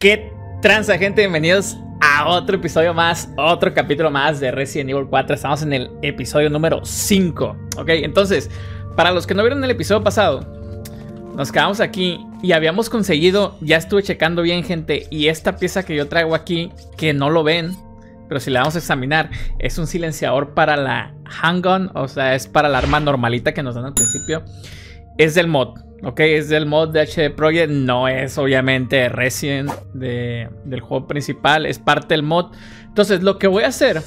¿Qué tranza, gente? Bienvenidos a otro episodio más, otro capítulo más de Resident Evil 4. Estamos en el episodio número 5. Ok, entonces, para los que no vieron el episodio pasado, nos quedamos aquí y habíamos conseguido, ya estuve checando bien, gente, y esta pieza que yo traigo aquí, que no lo ven, pero si la vamos a examinar, es un silenciador para la handgun, o sea, es para la arma normalita que nos dan al principio. Es del mod, ok, es del mod de HD Projekt, no es obviamente Resident del juego principal, es parte del mod. Entonces, lo que voy a hacer,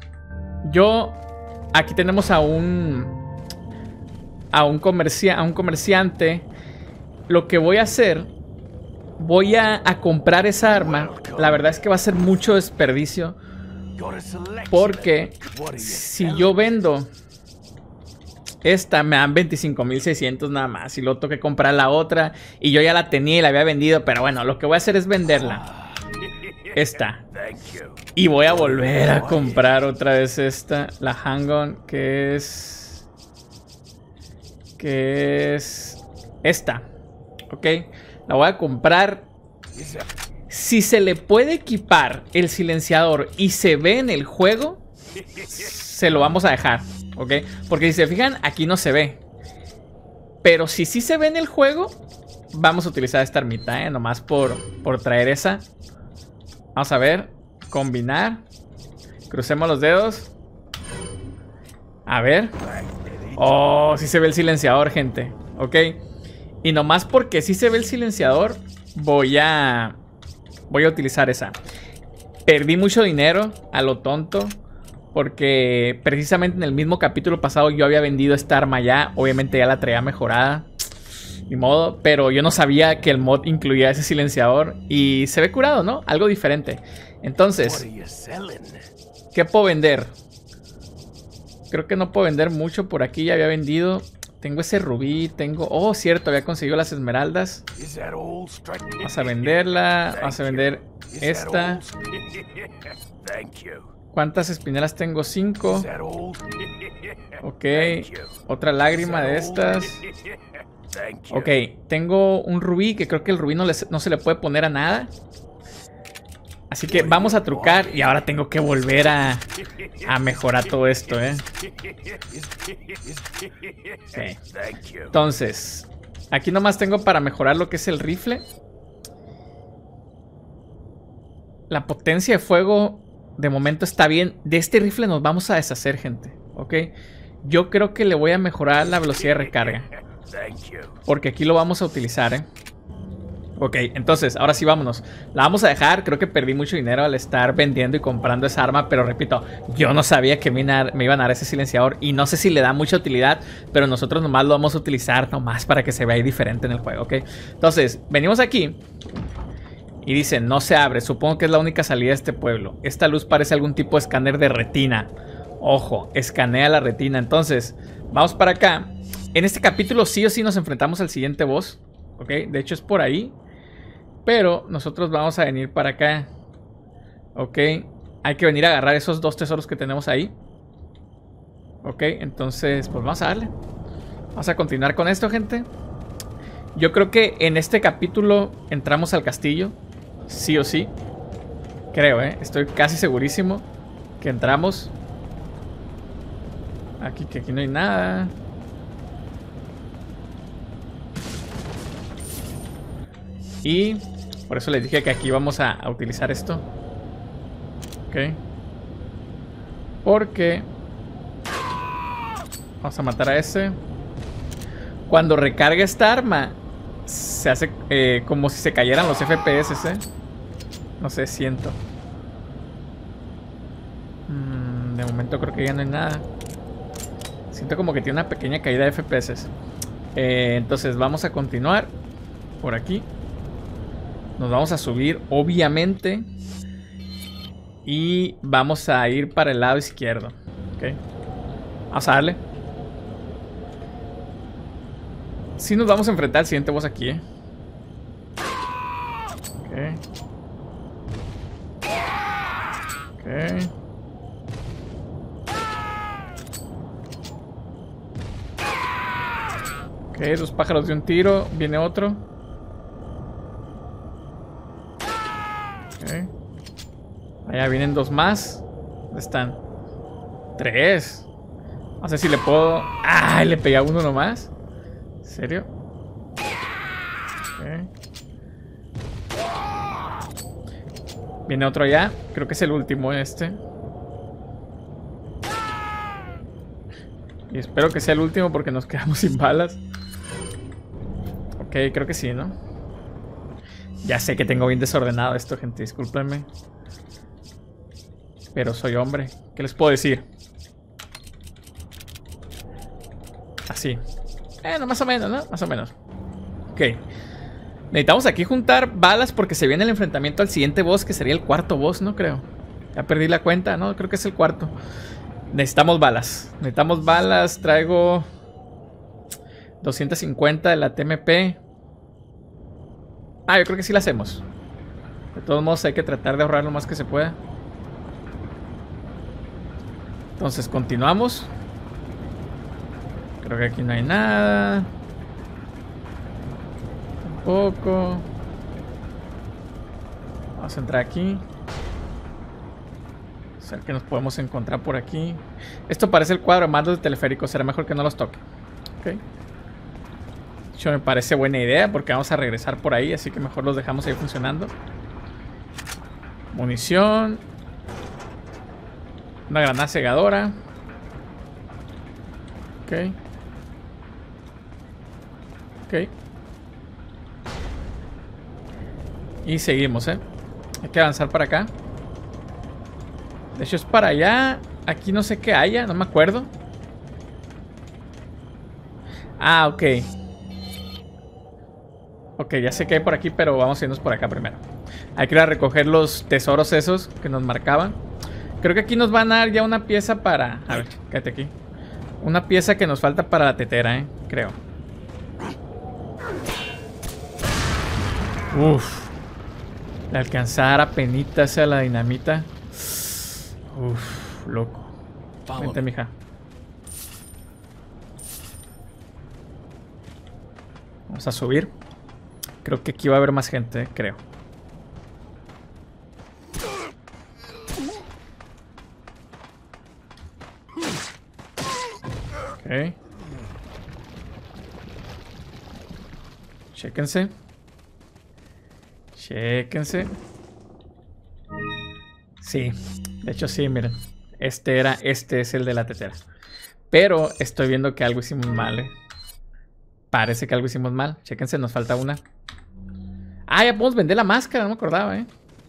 aquí tenemos a un comerciante. Lo que voy a hacer, voy a comprar esa arma. La verdad es que va a ser mucho desperdicio, porque si yo vendo esta, me dan 25,600 nada más. Y luego tengo que comprar la otra, y yo ya la tenía y la había vendido. Pero bueno, lo que voy a hacer es venderla, esta, y voy a volver a comprar otra vez esta, la handgun, que es esta. Ok, la voy a comprar. Si se le puede equipar el silenciador y se ve en el juego, se lo vamos a dejar, ok. Porque si se fijan, aquí no se ve. Pero si sí se ve en el juego, vamos a utilizar esta armita, nomás por traer esa. Vamos a ver, combinar. Crucemos los dedos. A ver. Oh, sí se ve el silenciador, gente, ok. Y nomás porque sí se ve el silenciador, voy a utilizar esa. Perdí mucho dinero a lo tonto, porque precisamente en el mismo capítulo pasado yo había vendido esta arma ya. Obviamente ya la traía mejorada, ni modo, pero yo no sabía que el mod incluía ese silenciador. Y se ve curado, ¿no? Algo diferente. Entonces, ¿qué puedo vender? Creo que no puedo vender mucho por aquí, ya había vendido. Tengo ese rubí, oh, cierto, había conseguido las esmeraldas. Vamos a venderla, vamos a vender esta. ¿Cuántas espinelas tengo? 5. Ok, otra lágrima de estas. Ok, tengo un rubí, que creo que el rubí no se le puede poner a nada. Así que vamos a trucar, y ahora tengo que volver a mejorar todo esto, Okay. Entonces, aquí nomás tengo para mejorar lo que es el rifle. La potencia de fuego de momento está bien. De este rifle nos vamos a deshacer, gente, ok. Yo creo que le voy a mejorar la velocidad de recarga, porque aquí lo vamos a utilizar, Ok, entonces, ahora sí vámonos. La vamos a dejar. Creo que perdí mucho dinero al estar vendiendo y comprando esa arma, pero repito, yo no sabía que me iban a dar ese silenciador. Y no sé si le da mucha utilidad, pero nosotros nomás lo vamos a utilizar nomás para que se vea ahí diferente en el juego, ¿ok? Entonces, venimos aquí y dice, no se abre. Supongo que es la única salida de este pueblo. Esta luz parece algún tipo de escáner de retina. Ojo, escanea la retina. Entonces, vamos para acá. En este capítulo sí o sí nos enfrentamos al siguiente boss, ¿ok? De hecho es por ahí, pero nosotros vamos a venir para acá. Ok, hay que venir a agarrar esos 2 tesoros que tenemos ahí. Ok, entonces pues vamos a darle. Vamos a continuar con esto, gente. Yo creo que en este capítulo entramos al castillo, sí o sí. Creo, estoy casi segurísimo que entramos. Que aquí no hay nada. Y por eso les dije que aquí vamos a utilizar esto. Ok. Porque vamos a matar a ese. Cuando recarga esta arma, se hace como si se cayeran los FPS, No sé, siento. De momento creo que ya no hay nada. Siento como que tiene una pequeña caída de FPS. Entonces vamos a continuar por aquí. Nos vamos a subir, obviamente. Y vamos a ir para el lado izquierdo. Ok. Vamos a darle. Sí nos vamos a enfrentar al siguiente boss aquí, Ok. Ok. Ok, 2 pájaros de un tiro. Viene otro. Allá vienen dos más. ¿Dónde están? Tres. No sé si le puedo... ¡Ay! Le pegué a uno nomás. ¿En serio? Okay. Viene otro allá. Creo que es el último este. Y espero que sea el último porque nos quedamos sin balas. Ok, creo que sí, ¿no? Ya sé que tengo bien desordenado esto, gente. Discúlpenme. Pero soy hombre. ¿Qué les puedo decir? Así. No, más o menos, ¿no? Más o menos. Ok. Necesitamos aquí juntar balas porque se viene el enfrentamiento al siguiente boss, que sería el cuarto boss, ¿no? Creo. Ya perdí la cuenta, ¿no? Creo que es el cuarto. Necesitamos balas. Necesitamos balas. Traigo 250 de la TMP. Yo creo que sí la hacemos. De todos modos hay que tratar de ahorrar lo más que se pueda. Entonces continuamos. Creo que aquí no hay nada. Tampoco. Vamos a entrar aquí. A ver qué nos podemos encontrar por aquí. Esto parece el cuadro de mandos de teleférico. Será mejor que no los toque. Ok. Eso me parece buena idea porque vamos a regresar por ahí. Así que mejor los dejamos ahí funcionando. Munición. Una granada cegadora. Ok. Ok. Y seguimos, Hay que avanzar para acá. De hecho es para allá. Aquí no sé qué haya, no me acuerdo. Ok. Ok, ya sé que hay por aquí, pero vamos a irnos por acá primero. Hay que ir a recoger los tesoros esos que nos marcaban. Creo que aquí nos van a dar ya una pieza para... A ver, quédate aquí. Una pieza que nos falta para la tetera, creo. Uff. De alcanzar apenitas a la dinamita. Uff, loco. Vente, mija. Vamos a subir. Creo que aquí va a haber más gente, creo. Ok. Chéquense. Chéquense. Sí, de hecho sí, miren. Este es el de la tetera. Pero estoy viendo que algo hicimos mal, Parece que algo hicimos mal. Chéquense, nos falta una. Ya podemos vender la máscara, no me acordaba,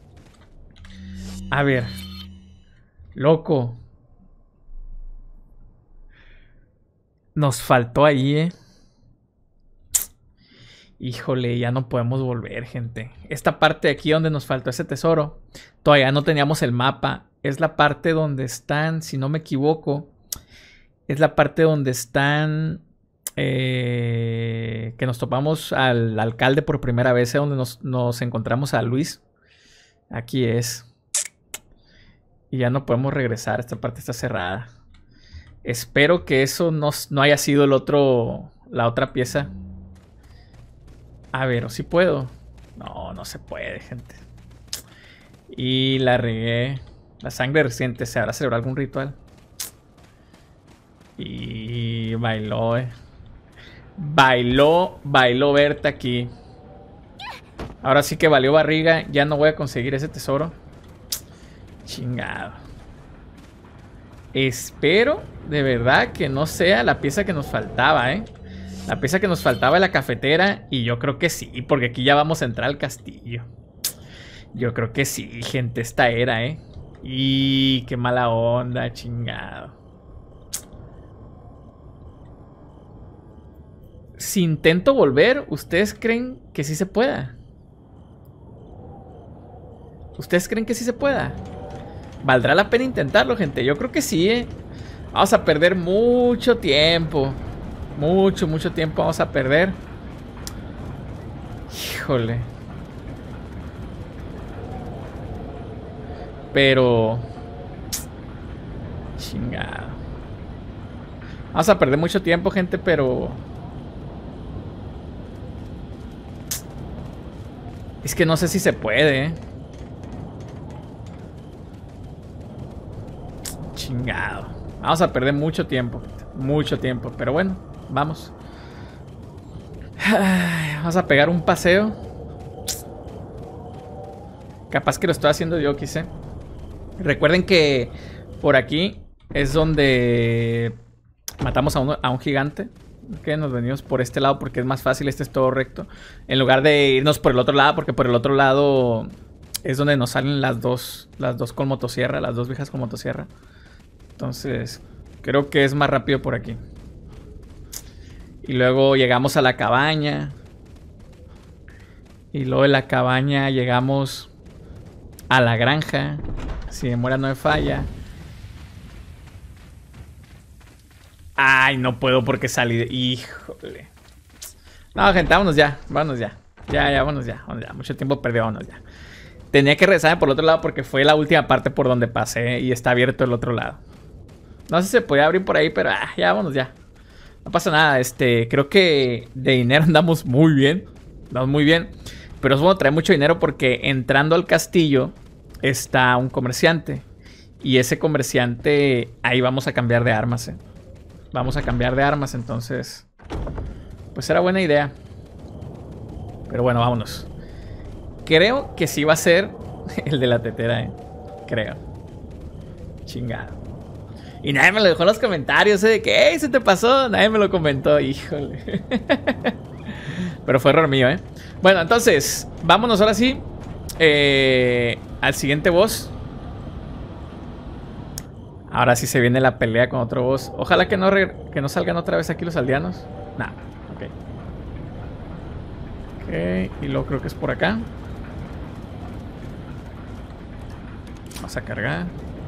A ver. Loco. Nos faltó ahí, Híjole, ya no podemos volver, gente. Esta parte de aquí donde nos faltó ese tesoro, todavía no teníamos el mapa. Es la parte donde están, si no me equivoco, es la parte donde están... que nos topamos al alcalde por primera vez, donde nos encontramos a Luis. Aquí es. Y ya no podemos regresar, esta parte está cerrada. Espero que eso no haya sido la otra pieza. A ver, ¿o sí puedo? No, no se puede, gente. Y la regué. La sangre reciente, ¿se habrá celebrado algún ritual? Y bailó, Bailó Berta aquí. Ahora sí que valió barriga. Ya no voy a conseguir ese tesoro. Chingado. Espero de verdad que no sea la pieza que nos faltaba, La pieza que nos faltaba es la cafetera. Y yo creo que sí, porque aquí ya vamos a entrar al castillo. Yo creo que sí, gente, esta era, Y qué mala onda, chingado. Si intento volver, ¿ustedes creen que sí se pueda? ¿Ustedes creen que sí se pueda? ¿Valdrá la pena intentarlo, gente? Yo creo que sí, Vamos a perder mucho tiempo. Mucho tiempo vamos a perder. Híjole. Pero... chingado. Vamos a perder mucho tiempo, gente, pero... es que no sé si se puede, Chingado. Vamos a perder mucho tiempo. Mucho tiempo. Pero bueno, vamos. Vamos a pegar un paseo. Capaz que lo estoy haciendo yo, quise. Recuerden que por aquí es donde matamos a un gigante. Que nos venimos por este lado porque es más fácil. Este es todo recto. En lugar de irnos por el otro lado, porque por el otro lado es donde nos salen las dos con motosierra. Las dos viejas con motosierra. Entonces creo que es más rápido por aquí. Y luego llegamos a la cabaña. Y luego de la cabaña llegamos a la granja. Si memoria no me falla. Ay, no puedo porque salí de... Híjole. No, gente, vámonos ya. Vámonos ya. Ya, vámonos ya. Vámonos ya. Mucho tiempo perdido, vámonos ya. Tenía que regresarme por el otro lado porque fue la última parte por donde pasé y está abierto el otro lado. No sé si se podía abrir por ahí, pero ya, vámonos ya. No pasa nada, creo que de dinero andamos muy bien. Andamos muy bien. Pero es bueno traer mucho dinero porque entrando al castillo está un comerciante. Y ese comerciante, ahí vamos a cambiar de armas, Vamos a cambiar de armas, entonces pues era buena idea. Pero bueno, vámonos. Creo que sí va a ser el de la tetera, creo. Chingado. Y nadie me lo dejó en los comentarios, de que, hey, se te pasó. Nadie me lo comentó, híjole. Pero fue error mío, Bueno, entonces, vámonos ahora sí al siguiente boss. Ahora sí se viene la pelea con otro boss. Ojalá que no salgan otra vez aquí los aldeanos. Nah, ok. Ok, y luego creo que es por acá. Vamos a cargar.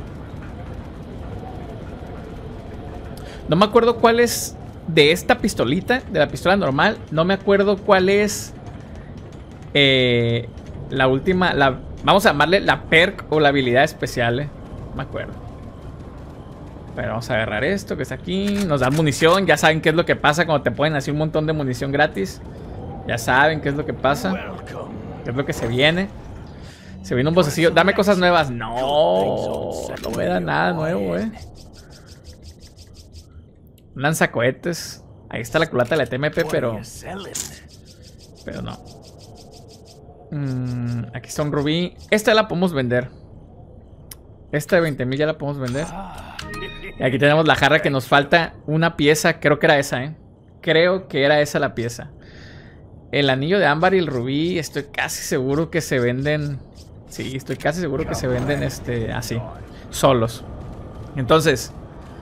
No me acuerdo cuál es de esta pistolita, de la pistola normal. No me acuerdo cuál es la última, vamos a llamarle la perk o la habilidad especial, No me acuerdo. Pero vamos a agarrar esto que está aquí. Nos dan munición. Ya saben qué es lo que pasa cuando te ponen así un montón de munición gratis. Ya saben qué es lo que pasa. Qué es lo que se viene. Se viene un bossecillo. Dame cosas nuevas. No, no me da nada nuevo, Un lanzacohetes. Ahí está la culata de la TMP, pero no. Aquí está un rubí. Esta la podemos vender. Esta de 20,000 ya la podemos vender. Y aquí tenemos la jarra que nos falta una pieza. Creo que era esa, Creo que era esa la pieza. El anillo de ámbar y el rubí. Estoy casi seguro que se venden. Sí, estoy casi seguro que se venden así. Solos. Entonces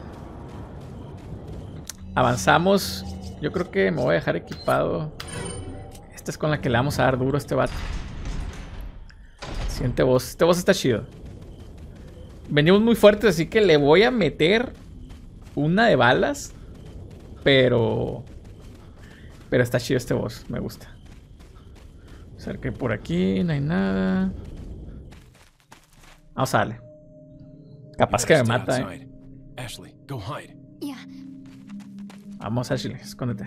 avanzamos. Yo creo que me voy a dejar equipado. Esta es con la que le vamos a dar duro a este vato. Siguiente boss. Este boss está chido. Venimos muy fuertes, así que le voy a meter una de balas. Pero está chido este boss, me gusta. O sea que por aquí no hay nada. Vamos a darle. Capaz que me mata, Ashley, go hide. Vamos, Ashley, escóndete.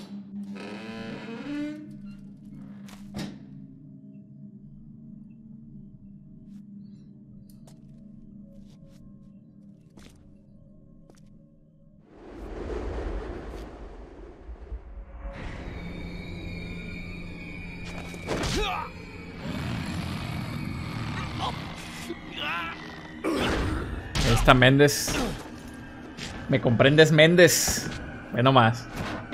Ahí está Méndez. ¿Me comprendes, Méndez? Ve nomás.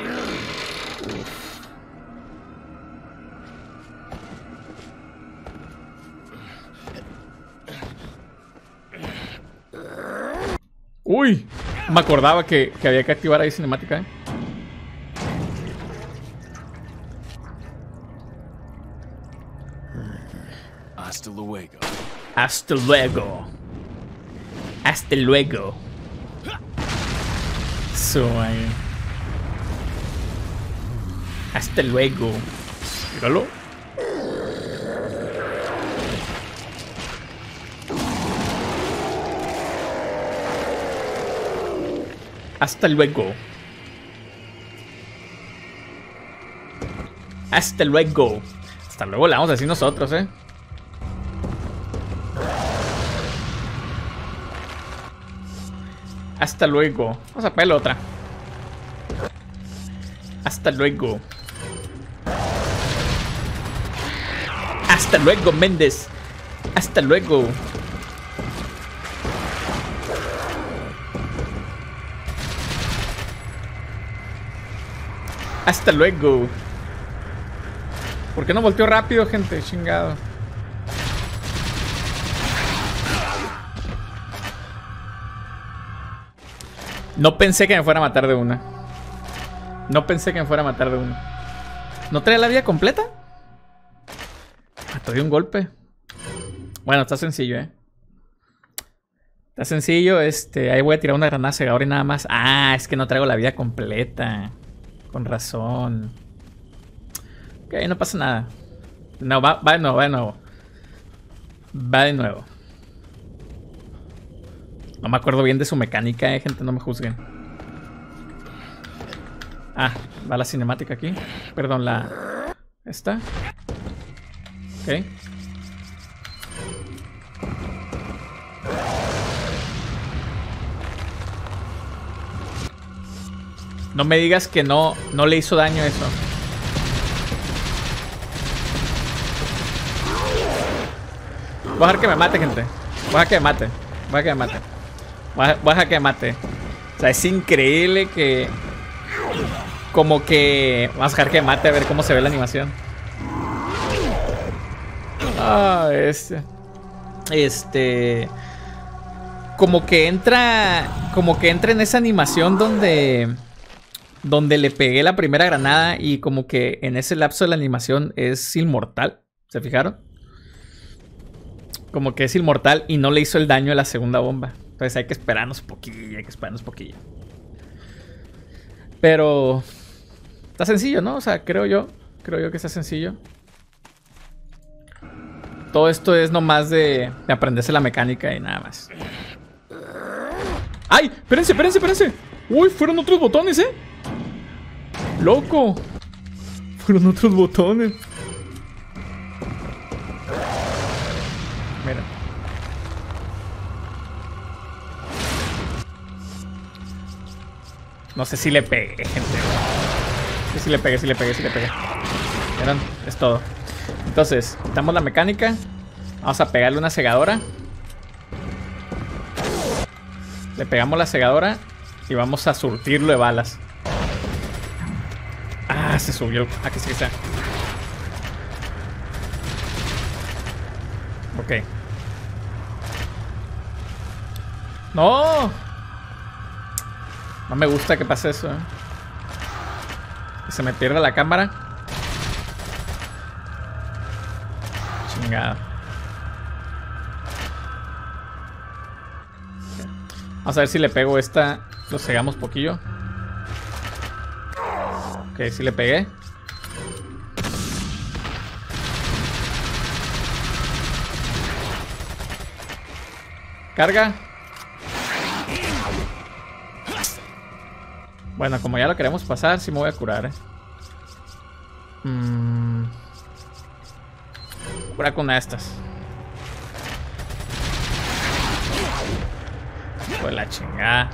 Uy, me acordaba que había que activar ahí cinemática, Hasta luego. Hasta luego. Hasta luego. Hasta luego. Míralo. Hasta luego. Hasta luego. Hasta luego le vamos a decir nosotros, Hasta luego. Vamos a pegar la otra. Hasta luego. Hasta luego, Méndez. Hasta luego. Hasta luego. ¿Por qué no volteó rápido, gente? Chingado. No pensé que me fuera a matar de una. No pensé que me fuera a matar de una. ¿No trae la vida completa? Te doy un golpe. Bueno, está sencillo, Está sencillo, ahí voy a tirar una granada cegadora y nada más. Ah, es que no traigo la vida completa. Con razón. Ok, no pasa nada. No, va de nuevo, va de nuevo. Va de nuevo. No me acuerdo bien de su mecánica, gente, no me juzguen. Ah, va la cinemática aquí. Perdón, la... Esta. Ok. No me digas que no le hizo daño eso. Voy a dejar que me mate, gente. Voy a dejar que me mate. Voy a dejar que me mate. Voy a dejar que me mate. O sea, es increíble que... Como que... Vamos a dejar que me mate a ver cómo se ve la animación. Ah, como que entra en esa animación donde le pegué la primera granada y como que en ese lapso de la animación es inmortal. ¿Se fijaron? Como que es inmortal y no le hizo el daño a la segunda bomba. Entonces hay que esperarnos poquillo, Pero está sencillo, ¿no? O sea, creo yo que está sencillo. Todo esto es nomás de aprenderse la mecánica y nada más. ¡Ay! Espérense. Uy, fueron otros botones, ¡Loco! Fueron otros botones. Mira. No sé si le pegué, gente. Sí le pegué. Miren, es todo. Entonces, quitamos la mecánica. Vamos a pegarle una segadora. Le pegamos la segadora y vamos a surtirlo de balas. Ah, se subió. Aquí sí está. Ok. ¡No! No me gusta que pase eso, Que se me pierda la cámara. Chingada. Vamos a ver si le pego esta. Lo cegamos poquillo. Ok, sí le pegué. Carga. Bueno, como ya lo queremos pasar, sí me voy a curar, Curar con una de estas. Pues la chingada.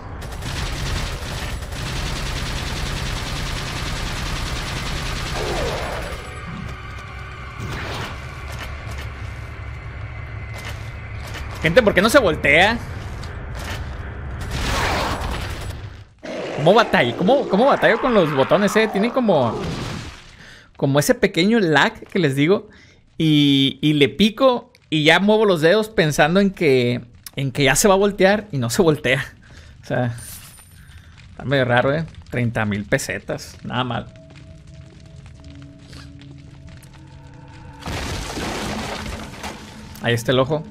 Gente, ¿por qué no se voltea? ¿Cómo batallo? ¿Cómo batallo con los botones, Tiene como ese pequeño lag que les digo. Y le pico y ya muevo los dedos pensando en que ya se va a voltear y no se voltea. O sea, está medio raro, 30,000 pesetas, nada mal. Ahí está el ojo.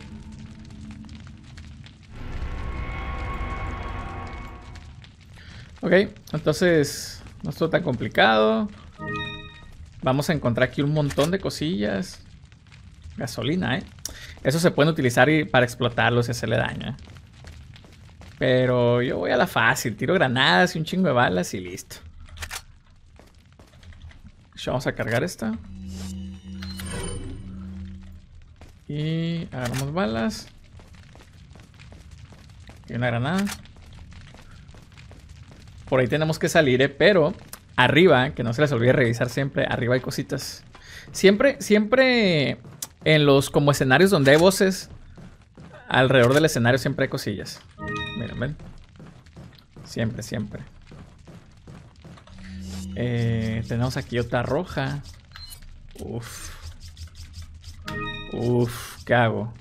Ok, entonces no es todo tan complicado. Vamos a encontrar aquí un montón de cosillas. Gasolina, Eso se puede utilizar para explotarlos y hacerle daño, Pero yo voy a la fácil. Tiro granadas y un chingo de balas y listo. Vamos a cargar esta. Y agarramos balas. Y una granada. por ahí tenemos que salir, pero arriba, que no se les olvide revisar siempre, arriba hay cositas. Siempre en los como escenarios donde hay voces, alrededor del escenario siempre hay cosillas. Miren, ven. Siempre. Tenemos aquí otra roja. Uf, ¿qué hago?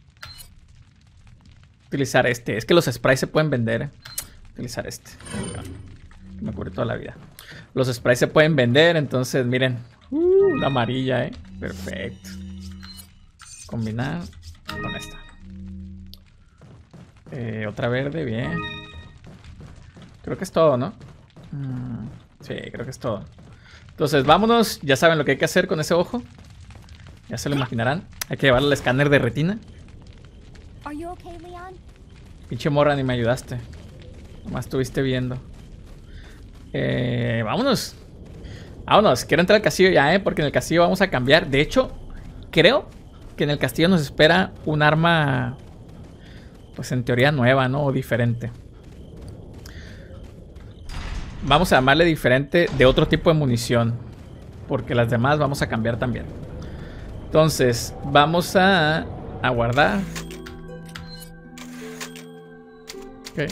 Utilizar este. Es que los sprays se pueden vender. Utilizar este. Me cubre toda la vida. Los sprays se pueden vender, entonces miren. La amarilla, perfecto. Combinar con esta. Otra verde, bien. Creo que es todo, ¿no? Sí, creo que es todo. Entonces, vámonos. Ya saben lo que hay que hacer con ese ojo. Ya se lo imaginarán. Hay que llevarle el escáner de retina. Pinche morra, ni me ayudaste. Nomás estuviste viendo. Vámonos. Vámonos. Quiero entrar al castillo ya, porque en el castillo vamos a cambiar. De hecho, creo que en el castillo nos espera un arma, pues en teoría nueva, ¿no? O diferente. Vamos a llamarle diferente, de otro tipo de munición, porque las demás vamos a cambiar también. Entonces, vamos a guardar. Ok.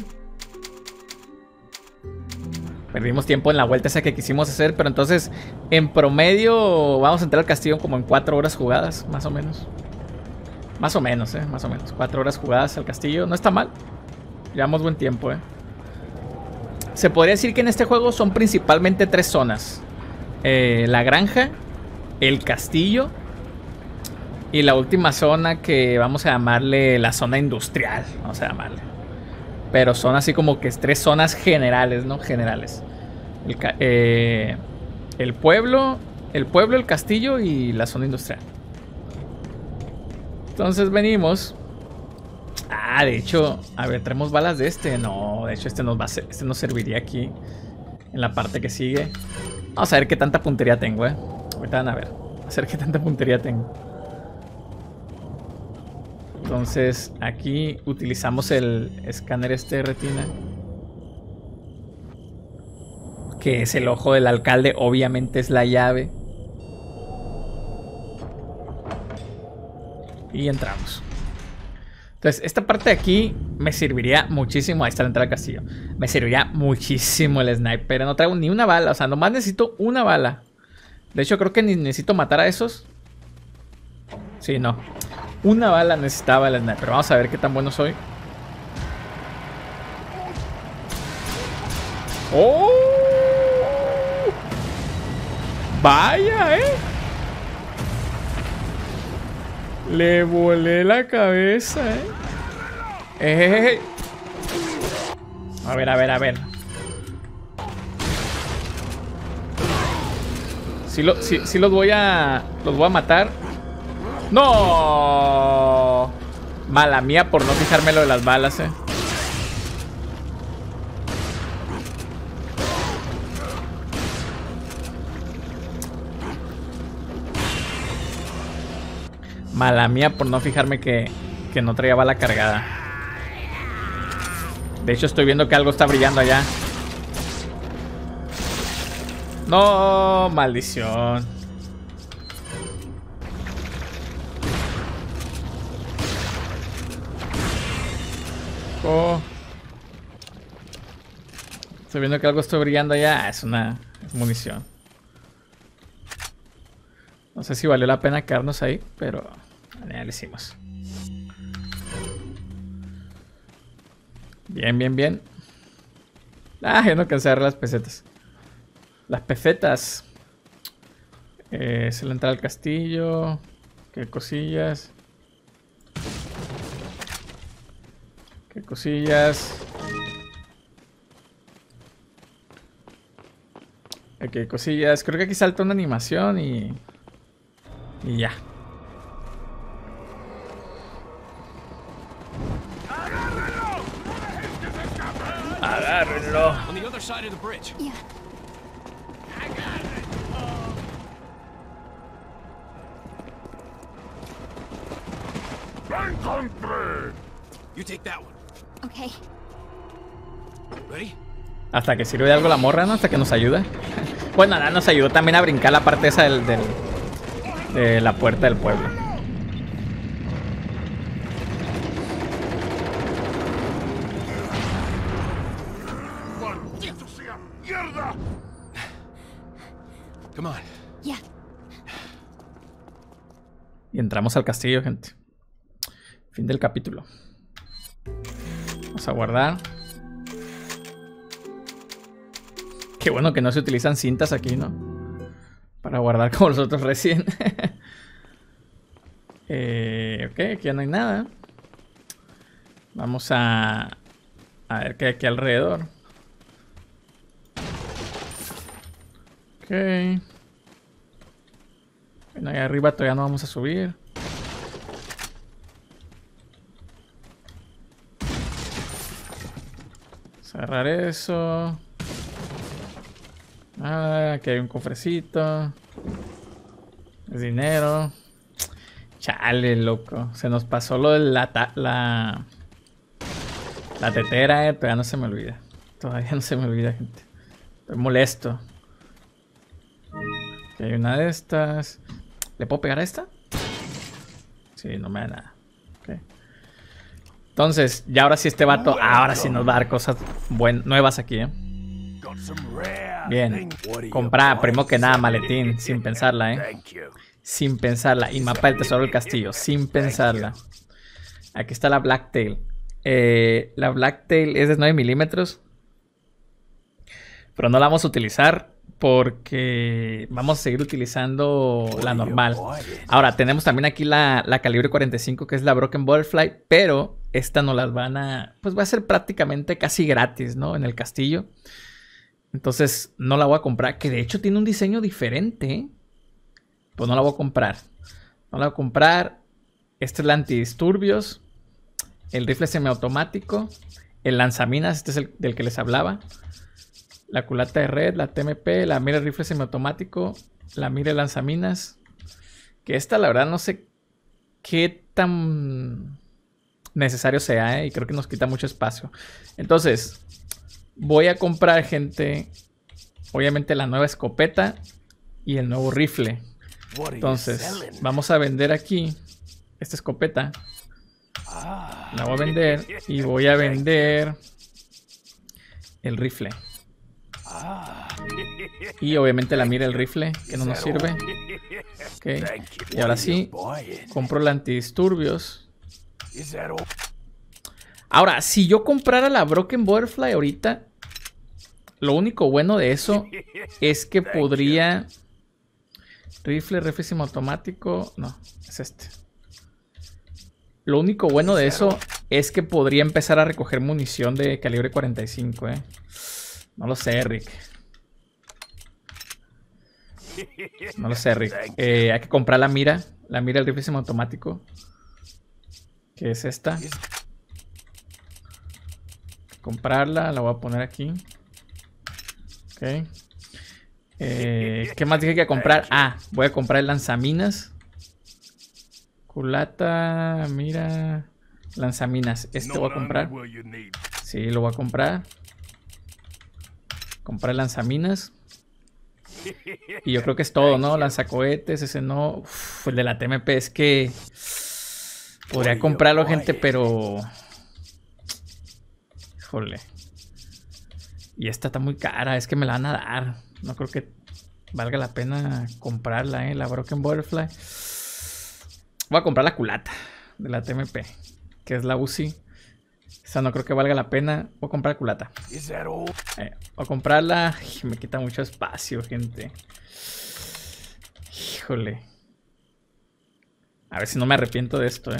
Perdimos tiempo en la vuelta esa que quisimos hacer, pero entonces, en promedio, vamos a entrar al castillo como en 4 horas jugadas, más o menos. Más o menos, más o menos. 4 horas jugadas al castillo, no está mal. Llevamos buen tiempo, Se podría decir que en este juego son principalmente 3 zonas. La granja, el castillo y la última zona que vamos a llamarle la zona industrial. Vamos a llamarle. Pero son así como que 3 zonas generales, ¿no? Generales. El pueblo, el castillo y la zona industrial. Entonces venimos. De hecho, a ver, traemos balas de este. No, de hecho este nos serviría aquí en la parte que sigue. Vamos a ver qué tanta puntería tengo, Ahorita van a ver. A ver qué tanta puntería tengo. Entonces, aquí utilizamos el escáner de retina, que es el ojo del alcalde. Obviamente es la llave. Y entramos. Entonces, esta parte de aquí me serviría muchísimo. Ahí está la entrada al castillo. Me serviría muchísimo el sniper. No traigo ni una bala. O sea, nomás necesito una bala. De hecho, creo que ni necesito matar a esos. Sí, no. Una bala necesitaba el sniper. Vamos a ver qué tan bueno soy. ¡Oh! ¡Vaya, Le volé la cabeza, A ver. Sí los voy a matar. ¡No! Mala mía por no fijarme lo de las balas, Mala mía por no fijarme que no traía bala cargada. De hecho, estoy viendo que algo está brillando allá. No, maldición. Estoy viendo que algo está brillando allá. Es munición. No sé si valió la pena quedarnos ahí, pero ya lo hicimos. Bien. Ya no alcancé a agarrar las pesetas. Las pesetas. Se le entra al castillo. Qué cosillas. Ok, cosillas. Creo que aquí salta una animación y ya. Agárrenlo. On the other side of the bridge. Yeah. You take that one. Okay. Ready? Hasta que sirve de algo la morra, ¿no? Hasta que nos ayuda. Bueno, nada, nos ayudó también a brincar la parte esa de la puerta del pueblo. ¡Maldito sea! ¡Mierda! Come on. Yeah. Y entramos al castillo, gente. Fin del capítulo. Vamos a guardar. Qué bueno que no se utilizan cintas aquí, ¿no? Para guardar como los otros recién. Ok, aquí ya no hay nada. Vamos a ver qué hay aquí alrededor. Ok. Bueno, ahí arriba todavía no vamos a subir. Cerrar eso. Ah, aquí hay un cofrecito. Es dinero. Chale, loco. Se nos pasó lo de la tetera, todavía no se me olvida. Todavía no se me olvida, gente. Estoy molesto. Aquí hay una de estas. ¿Le puedo pegar a esta? Sí, no me da nada. Ok. Entonces, ya ahora sí este vato. Ahora sí nos va a dar cosas nuevas aquí, Bien. Comprar, primero que nada, maletín. Sin pensarla, Sin pensarla. Y mapa del tesoro del castillo. Sin pensarla. Aquí está la Blacktail. La Blacktail es de 9 milímetros. Pero no la vamos a utilizar porque vamos a seguir utilizando la normal. Ahora, tenemos también aquí la calibre 45, que es la Broken Butterfly. Pero esta no las van a... Pues va a ser prácticamente casi gratis, ¿no? En el castillo. Entonces no la voy a comprar. Que de hecho tiene un diseño diferente. Pues no la voy a comprar. No la voy a comprar. Este es el antidisturbios. El rifle semiautomático. El lanzaminas. Este es el del que les hablaba. La culata de red. La TMP. La mira rifle semiautomático. La mira lanzaminas. Que esta la verdad no sé qué tan necesario sea. Y creo que nos quita mucho espacio. Entonces... voy a comprar, gente, obviamente la nueva escopeta y el nuevo rifle. Entonces, vamos a vender aquí esta escopeta. La voy a vender y voy a vender el rifle. Y obviamente la mira el rifle, que no nos sirve. Ok, y ahora sí, compro el antidisturbios. Ahora, si yo comprara la Broken Butterfly ahorita, lo único bueno de eso es que podría... Rifle semiautomático... No, es este. Lo único bueno de eso es que podría empezar a recoger munición de calibre 45, No lo sé, Rick. No lo sé, Rick. Hay que comprar la mira del rifle semiautomático. Que es esta. Comprarla, la voy a poner aquí. Ok. ¿Qué más dije que comprar? Ah, voy a comprar el lanzaminas. Culata, mira. Lanzaminas. Este voy a comprar. Sí, lo voy a comprar. Comprar lanzaminas. Y yo creo que es todo, ¿no? Lanzacohetes, ese no. Uf, el de la TMP es que... podría comprarlo, gente, pero... híjole. Y esta está muy cara, es que me la van a dar. No creo que valga la pena comprarla, la Broken Butterfly. Voy a comprar la culata de la TMP, que es la Uzi. Esa no creo que valga la pena. Voy a comprar la culata. Voy a comprarla. Me quita mucho espacio, gente. Híjole. A ver si no me arrepiento de esto,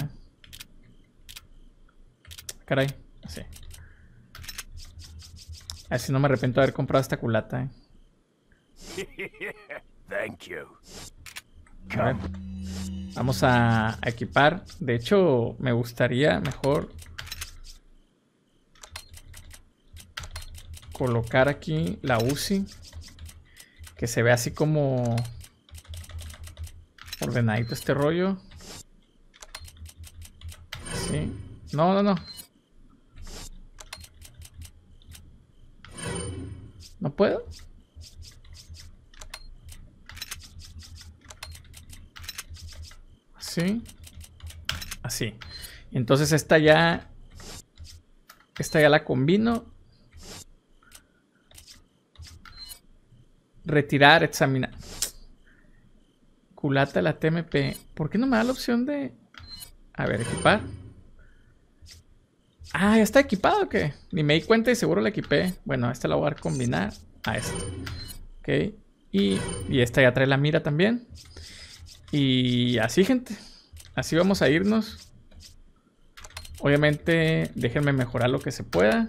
Caray, sí. A ver si no me arrepiento de haber comprado esta culata, A ver. Vamos a equipar. De hecho, me gustaría mejor colocar aquí la Uzi. Que se vea así como ordenadito este rollo. Sí. No. ¿No puedo? Así. Así. Entonces esta ya la combino. Retirar, examinar. Culata la TMP. ¿Por qué no me da la opción de... A ver, equipar? Ah, ¿ya está equipado o qué? Ni me di cuenta y seguro la equipé. Bueno, esta la voy a combinar a esta. Ok. Y esta ya trae la mira también. Y así, gente. Así vamos a irnos. Obviamente, déjenme mejorar lo que se pueda.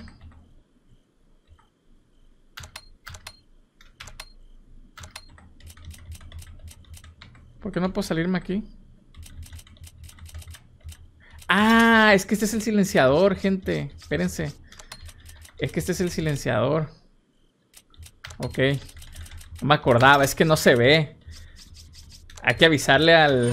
¿Por qué no puedo salirme aquí? Ah, es que este es el silenciador, gente. Espérense. Es que este es el silenciador. Ok. No me acordaba, es que no se ve. Hay que avisarle al...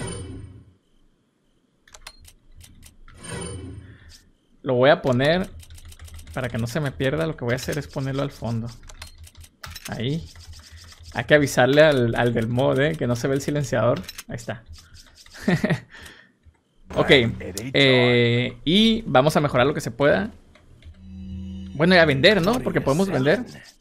Lo voy a poner para que no se me pierda. Lo que voy a hacer es ponerlo al fondo. Ahí. Hay que avisarle al del mod, que no se ve el silenciador. Ahí está. Ok. Y vamos a mejorar lo que se pueda. Bueno, y a vender, ¿no? Porque podemos vender.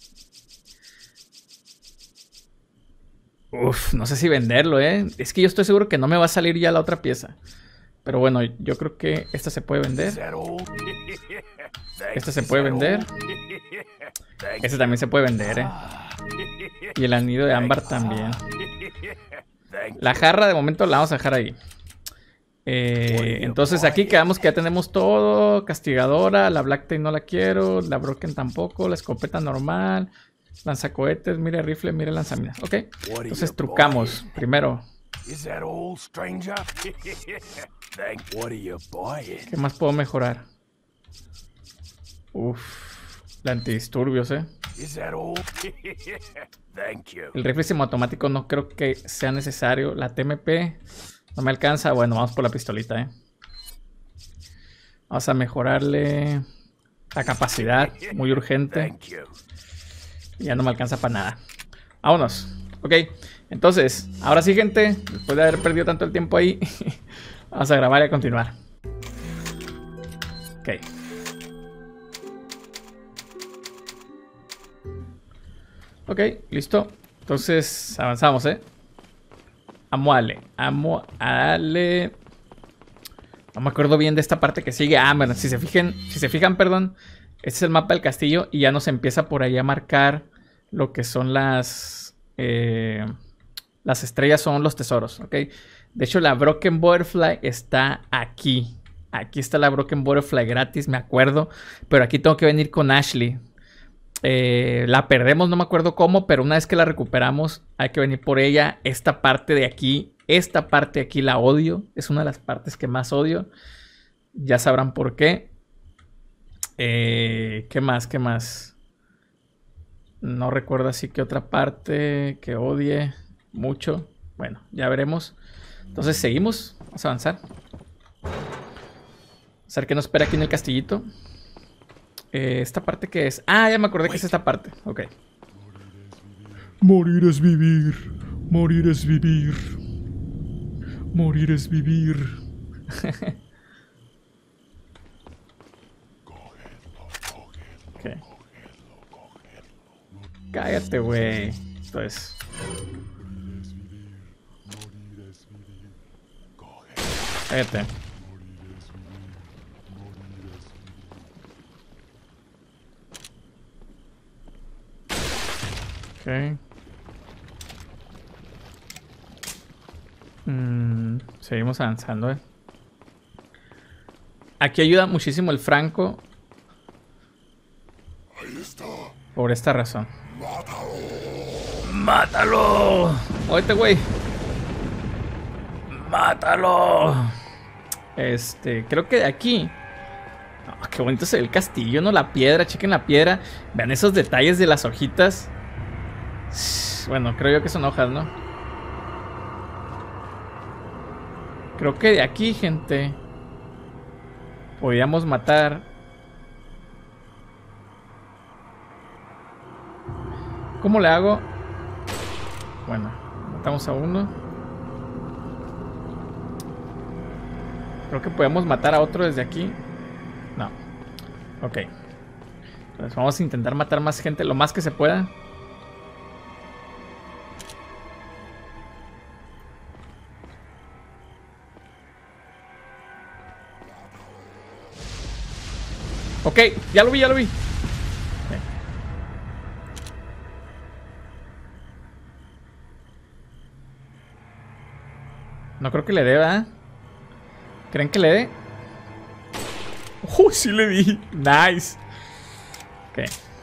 Uf, no sé si venderlo, Es que yo estoy seguro que no me va a salir ya la otra pieza. Pero bueno, yo creo que esta se puede vender. Esta se puede vender. Este también se puede vender, Y el anillo de ámbar también. La jarra de momento la vamos a dejar ahí. Entonces aquí quedamos que ya tenemos todo. Castigadora, la Black Tail no la quiero. La Broken tampoco, la escopeta normal. Lanzacohetes, mire rifle, mire lanzaminas. Ok, entonces trucamos primero. ¿Qué más puedo mejorar? Uf, la antidisturbios, El rifle semiautomático no creo que sea necesario. La TMP no me alcanza. Bueno, vamos por la pistolita, Vamos a mejorarle la capacidad, muy urgente. Ya no me alcanza para nada. Vámonos. Ok, entonces, ahora sí, gente, después de haber perdido tanto el tiempo ahí, vamos a grabar y a continuar. Ok. Ok, listo. Entonces, avanzamos, Vamos a darle. No me acuerdo bien de esta parte que sigue. Ah, bueno, si se fijan, perdón. Este es el mapa del castillo y ya nos empieza por ahí a marcar lo que son las estrellas, son los tesoros, ¿ok? De hecho, la Broken Butterfly está aquí. Aquí está la Broken Butterfly gratis, me acuerdo. Pero aquí tengo que venir con Ashley. La perdemos, no me acuerdo cómo, pero una vez que la recuperamos hay que venir por ella. Esta parte de aquí la odio. Es una de las partes que más odio. Ya sabrán por qué. ¿Qué más? ¿Qué más? No recuerdo así que otra parte que odie mucho. Bueno, ya veremos. Entonces seguimos. Vamos a avanzar. Vamos a ver qué nos espera aquí en el castillito. ¿Esta parte qué es? Ah, ya me acordé que es esta parte. Ok. Morir es vivir. Morir es vivir. Morir es vivir. Okay. Cállate, güey. Esto es. Cállate. Ok. Seguimos avanzando, Aquí ayuda muchísimo el Franco. Por esta razón. ¡Mátalo! ¡Oíste, güey! ¡Mátalo! Creo que de aquí. Oh, qué bonito se ve el castillo, ¿no? La piedra, chequen la piedra. Vean esos detalles de las hojitas. Bueno, creo yo que son hojas, ¿no? Creo que de aquí, gente, podíamos matar ¿Cómo le hago? Bueno, matamos a uno. Creo que podemos matar a otro desde aquí. No. Ok. Entonces vamos a intentar matar más gente lo más que se pueda. Ok, ya lo vi, ya lo vi. Okay. No creo que le dé, ¿verdad? ¿Creen que le dé? Sí le di. Nice. Ok.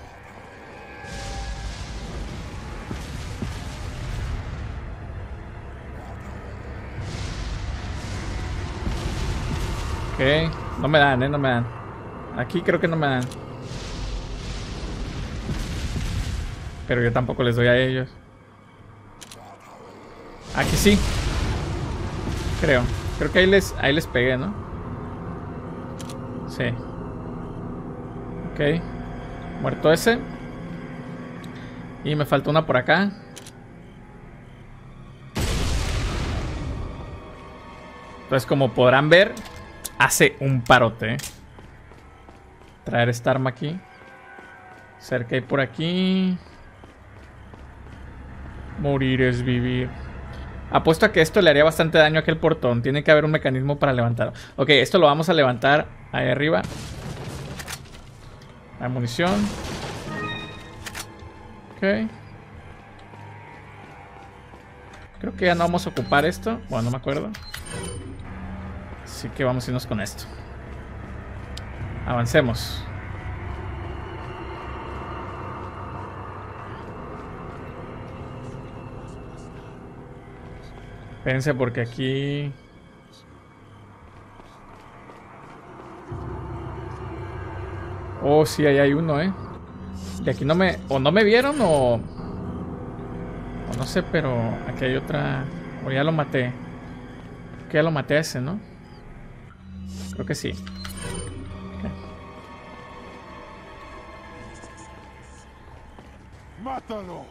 Ok. No me dan, no me dan. Aquí creo que no me dan. Pero yo tampoco les doy a ellos. Aquí sí. Creo que ahí les pegué, ¿no? Sí. Ok. Muerto ese. Y me falta una por acá. Entonces, como podrán ver, hace un parote. Traer esta arma aquí. Cerca y por aquí. Morir es vivir. Apuesto a que esto le haría bastante daño a aquel portón. Tiene que haber un mecanismo para levantarlo. Ok, esto lo vamos a levantar ahí arriba. Hay munición. Ok. Creo que ya no vamos a ocupar esto. Bueno, no me acuerdo. Así que vamos a irnos con esto. Avancemos. Espérense porque aquí... Oh, sí, ahí hay uno, ¿eh? De aquí no me... O no me vieron o... O no sé, pero aquí hay otra... O ya lo maté. Que ya lo maté a ese, ¿no? Creo que sí. Okay. ¡Mátalo!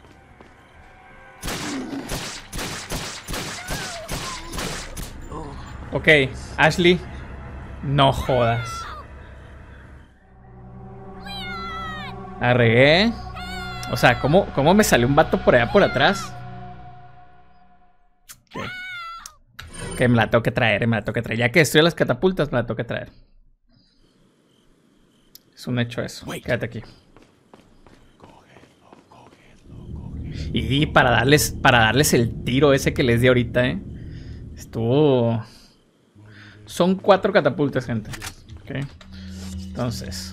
Ok, Ashley. No jodas. La regué. O sea, ¿cómo me salió un vato por allá por atrás? Que me la tengo que traer, me la tengo que traer. Ya que estoy en las catapultas, me la tengo que traer. Es un hecho eso. Quédate aquí. Y para darles el tiro ese que les di ahorita, estuvo... Son 4 catapultas, gente. Ok. Entonces.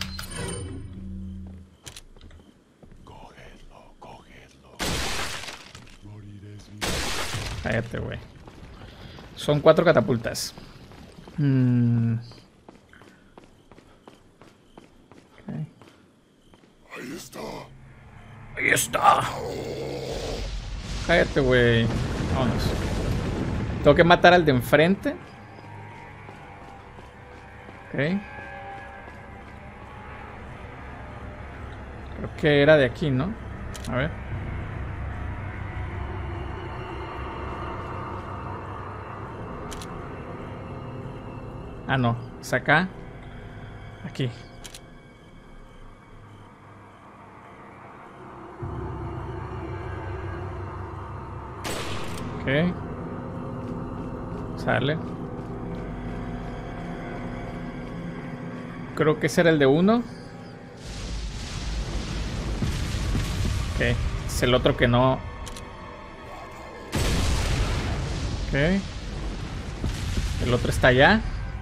Cállate, güey. Son 4 catapultas. Okay. Ahí está. Ahí está. Cállate, güey. Vámonos. Tengo que matar al de enfrente. Ok. Creo que era de aquí, ¿no? A ver. Ah, no. Es acá. Aquí. Ok. Sale. Creo que ese era el de 1. Ok. Es el otro que no. Ok. El otro está allá.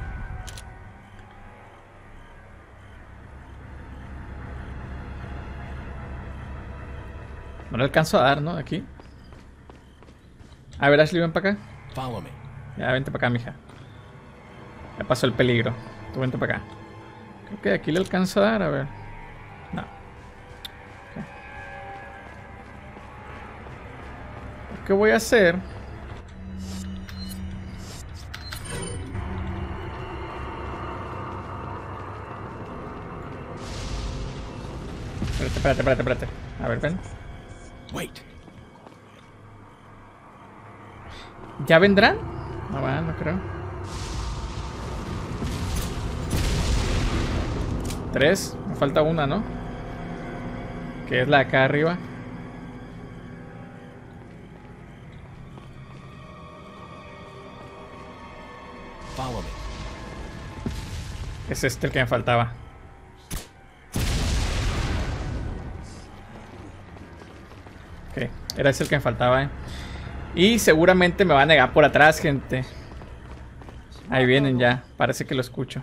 No le alcanzo a dar, ¿no? Aquí. A ver, Ashley, ven para acá. Follow me. Ya, vente para acá, mija. Ya pasó el peligro. Tú vente para acá. Creo que de aquí le alcanzo a dar, a ver. No. Okay. ¿Qué voy a hacer? Espérate. A ver, ven. Wait. ¿Ya vendrán? No van, no creo. 3. Me falta una, ¿no? Que es la de acá arriba. Follow me. Es este el que me faltaba. Ok, era ese el que me faltaba, ¿eh? Y seguramente me va a negar por atrás, gente. Ahí vienen ya. Parece que lo escucho.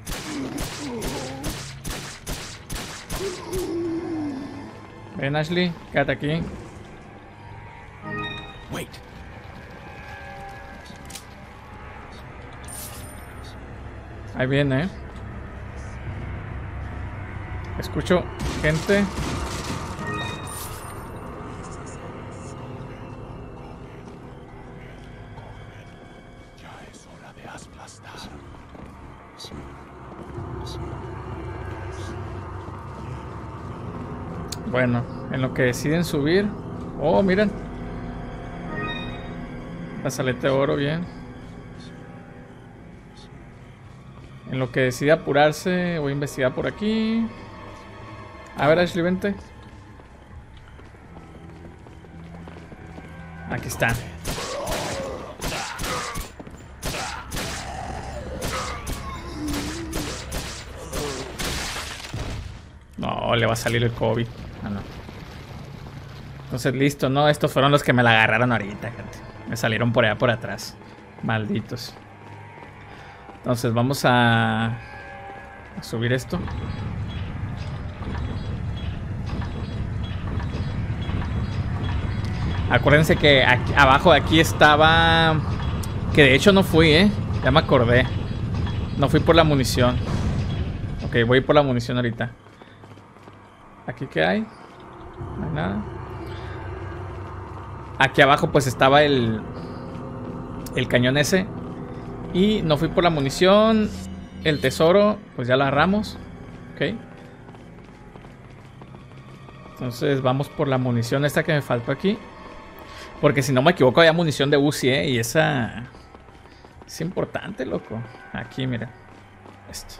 Ven, Ashley. Quédate aquí. Wait. Ahí viene, ¿eh? Escucho gente. Ya es hora de aplastar. Bueno, en lo que deciden subir. Oh, miren. Brazalete de oro, bien. En lo que decide apurarse, voy a investigar por aquí. A ver, Ashley, vente. Aquí está. No, le va a salir el COVID. Ah, no. Entonces, listo, ¿no? Estos fueron los que me la agarraron ahorita, gente. Me salieron por allá por atrás. Malditos. Entonces, vamos a subir esto. Acuérdense que aquí, abajo de aquí estaba... Que de hecho no fui, ¿eh? Ya me acordé. No fui por la munición. Ok, voy por la munición ahorita. ¿Aquí qué hay? No hay nada. Aquí abajo pues estaba el cañón ese. Y no fui por la munición. El tesoro pues ya lo agarramos. Ok. Entonces vamos por la munición esta que me faltó aquí. Porque si no me equivoco había munición de Uzi, y esa es importante, loco. Aquí, mira. Esto.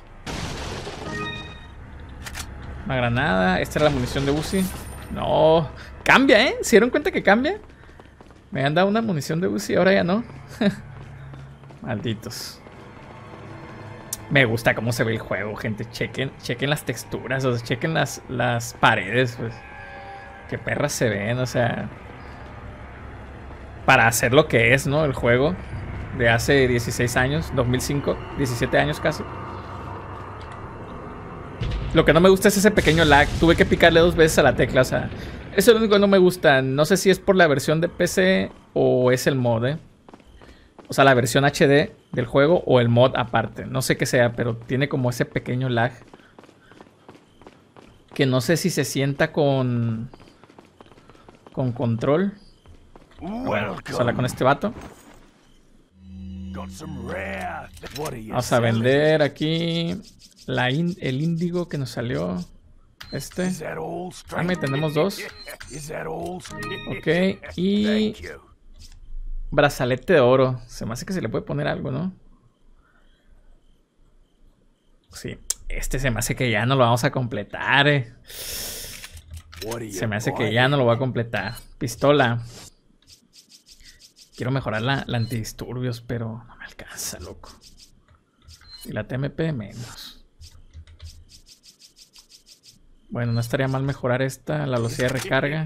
Una granada. Esta era la munición de Uzi. No. Cambia, ¿eh? ¿Se dieron cuenta que cambia? Me han dado una munición de Uzi, ahora ya no. Malditos. Me gusta cómo se ve el juego, gente. Chequen las texturas, o sea, chequen las paredes, pues. Qué perras se ven, o sea... Para hacer lo que es, ¿no? El juego de hace 16 años, 2005, 17 años casi. Lo que no me gusta es ese pequeño lag. Tuve que picarle 2 veces a la tecla, o sea, eso es lo único que no me gusta. No sé si es por la versión de PC o es el mod, ¿eh? O sea, la versión HD del juego o el mod aparte. No sé qué sea, pero tiene como ese pequeño lag. Que no sé si se sienta con control. Bueno, vamos a hablar con este vato. Vamos a vender aquí el índigo que nos salió. Este. Dame, tenemos 2. Ok, y brazalete de oro. Se me hace que se le puede poner algo, ¿no? Sí, este se me hace que ya no lo vamos a completar, Se me hace que ya no lo voy a completar. Pistola. Quiero mejorar la antidisturbios, pero no me alcanza, loco. Y la TMP menos. Bueno, no estaría mal mejorar esta, la velocidad de recarga.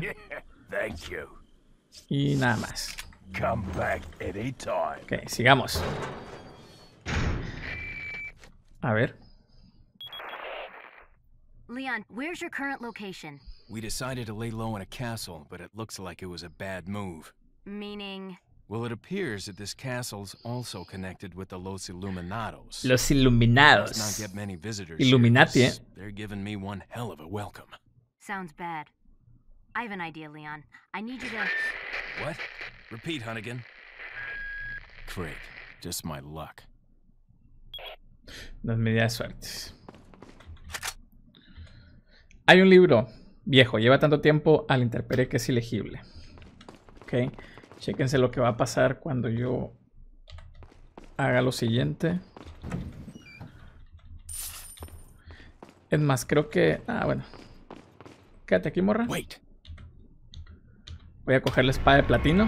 Y nada más. Ok, sigamos. A ver. Leon, where's your current location? We decided to lay low in a castle, but it looks like it was a bad move. Meaning... Well, it appears that this castle's also connected with the Los Illuminados. Los Iluminados. Let's not get many visitors Illuminati, here, 'cause they're giving me one hell of a welcome. Sounds bad. I have an idea, Leon. I need you to... What? Repeat, Hunnigan. Great. Just my luck. Las medidas de suerte. Hay un libro Viejo, lleva tanto tiempo a la intemperie que es ilegible. Ok. Chéquense lo que va a pasar cuando yo haga lo siguiente. Es más, creo que... Ah, bueno. Quédate aquí, morra. Voy a coger la espada de platino.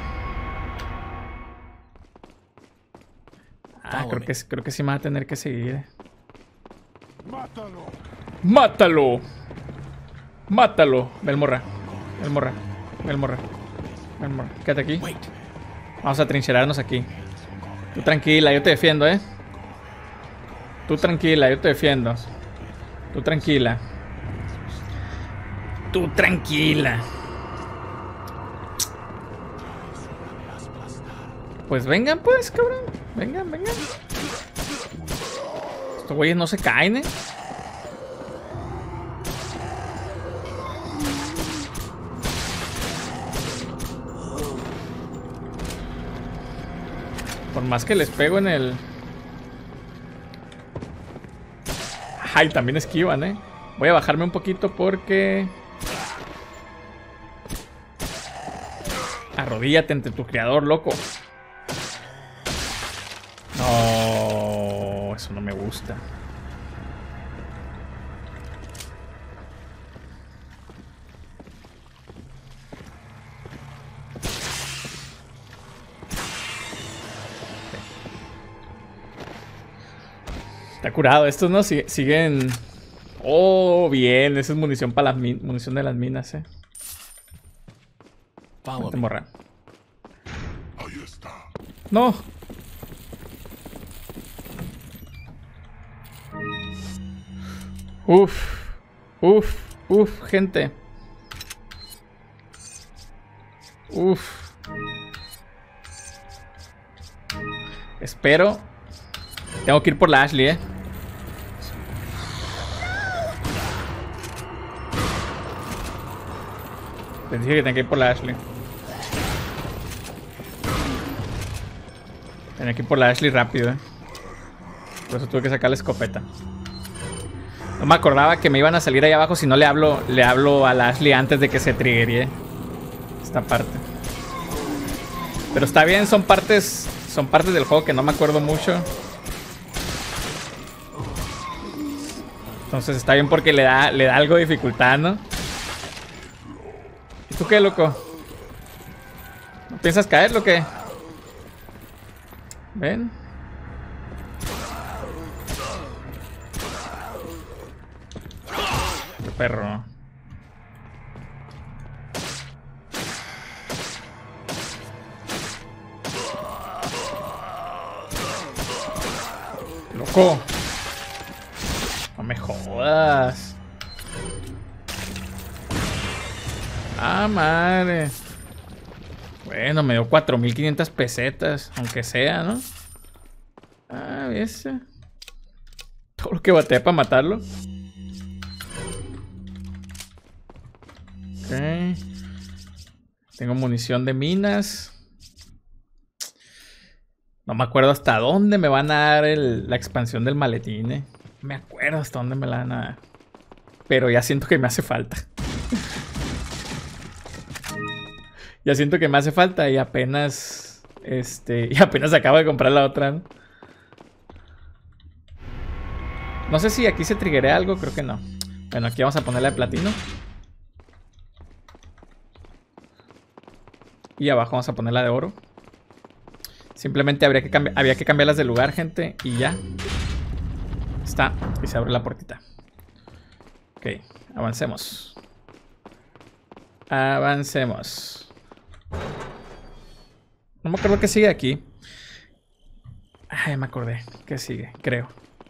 Ah, creo que sí me va a tener que seguir. ¡Mátalo! ¡Mátalo! ¡Mátalo! Ven, morra. Ven, morra. Ven, morra. Ven, morra. Quédate aquí. Vamos a trincherarnos aquí. Tú tranquila, yo te defiendo, ¿eh? Tú tranquila, yo te defiendo. Tú tranquila. Tú tranquila. Pues vengan, pues, cabrón. Vengan, vengan. Estos güeyes no se caen, ¿eh? Por más que les pego en el... Ay, también esquivan, ¿eh? Voy a bajarme un poquito porque... Arrodíllate ante tu creador, loco. No, eso no me gusta. Está curado. Estos no siguen. Oh, bien. Esa es munición para las munición de las minas, Vente, morra. Ahí está. No. Uf. Uf. Uf, gente. Uf. Espero. Tengo que ir por la Ashley, Les dije que tenía que ir por la Ashley. Tenía que ir por la Ashley rápido, Por eso tuve que sacar la escopeta. No me acordaba que me iban a salir ahí abajo si no le hablo a la Ashley antes de que se triggerie esta parte. Pero está bien, son partes del juego que no me acuerdo mucho. Entonces está bien porque le da algo de dificultad, ¿no? ¿Y tú qué, loco? ¿No piensas caer, o qué? Ven. Qué perro. Loco. No me jodas. Ah, madre. Bueno, me dio 4.500 pesetas. Aunque sea, ¿no? Ah, ese. Todo lo que bateé para matarlo. Ok. Tengo munición de minas. No me acuerdo hasta dónde me van a dar la expansión del maletín, No me acuerdo hasta dónde me la van a dar. Pero ya siento que me hace falta. Ya siento que me hace falta y apenas... y apenas acabo de comprar la otra, ¿no? No sé si aquí se triggeré algo, creo que no. Bueno, aquí vamos a ponerla de platino. Y abajo vamos a ponerla de oro. Simplemente había que cambiarlas de lugar, gente. Y ya. Está. Y se abre la puertita. Ok, avancemos. Avancemos. No me acuerdo qué sigue aquí. Ay, me acordé. ¿Qué sigue? Creo.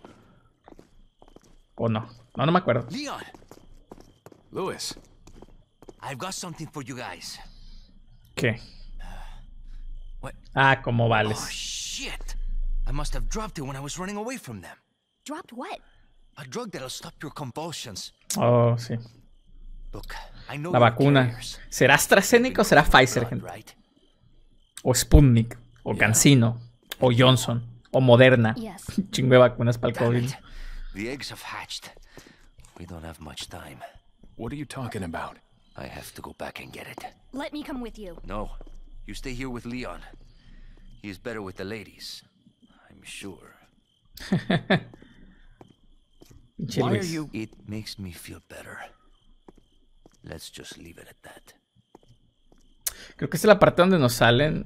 ¿O no? No me acuerdo. Leon, Lewis, I've got something for you guys. ¿Qué? What? Ah, ¿cómo Oh, vales? shit. I must have dropped it when I was running away from them. Dropped what? A drug that'll stop your convulsions. Oh, sí. Look, I know La you're vacuna. carriers. ¿Será AstraZeneca o será Pfizer, Blood, gente? right? O Sputnik. O CanSino. O Johnson. O Moderna. Yes. Chingo de vacunas para el Damn COVID. it. The eggs have hatched. We don't have much time. What are you talking about? I have to go back and get it. Let me come with you. No, you stay here with Leon. He is better with the ladies, I'm sure. Pinche Why are Luis. you... It makes me feel better. Let's just leave it at that. Creo que esta es la parte donde nos salen.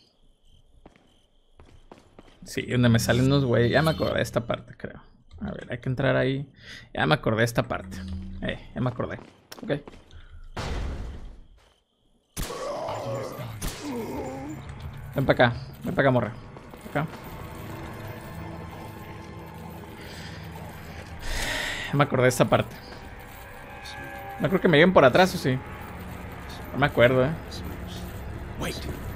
Sí, donde me salen unos güeyes. Ya me acordé de esta parte, creo. A ver, hay que entrar ahí. Ya me acordé de esta parte. Ya me acordé. Ok. Ven para acá, morra. Acá. Ya me acordé de esta parte. No creo que me lleguen por atrás, ¿o sí? No me acuerdo, Wait.